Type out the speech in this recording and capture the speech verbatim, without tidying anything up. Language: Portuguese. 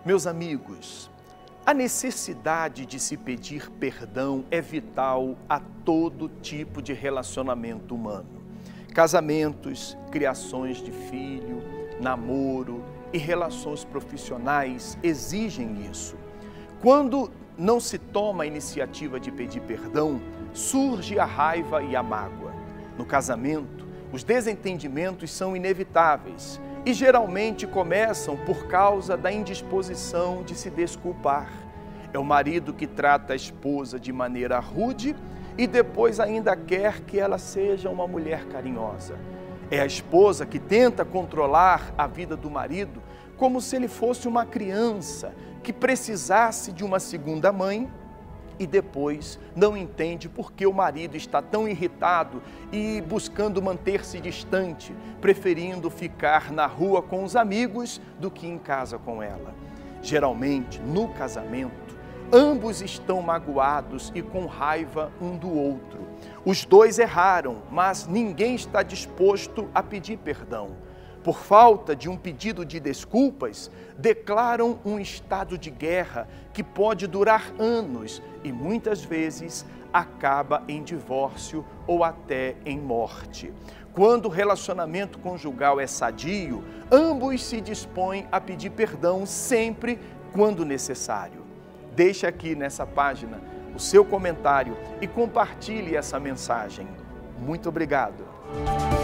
Meus amigos, a necessidade de se pedir perdão é vital a todo tipo de relacionamento humano. Casamentos, criações de filho, namoro e relações profissionais exigem isso. Quando não se toma a iniciativa de pedir perdão, surge a raiva e a mágoa. No casamento, os desentendimentos são inevitáveis e geralmente começam por causa da indisposição de se desculpar. É o marido que trata a esposa de maneira rude e depois ainda quer que ela seja uma mulher carinhosa. É a esposa que tenta controlar a vida do marido como se ele fosse uma criança que precisasse de uma segunda mãe e depois não entende por que o marido está tão irritado e buscando manter-se distante, preferindo ficar na rua com os amigos do que em casa com ela. Geralmente, no casamento, ambos estão magoados e com raiva um do outro. Os dois erraram, mas ninguém está disposto a pedir perdão. Por falta de um pedido de desculpas, declaram um estado de guerra que pode durar anos e muitas vezes acaba em divórcio ou até em morte. Quando o relacionamento conjugal é sadio, ambos se dispõem a pedir perdão sempre quando necessário. Deixe aqui nessa página o seu comentário e compartilhe essa mensagem. Muito obrigado.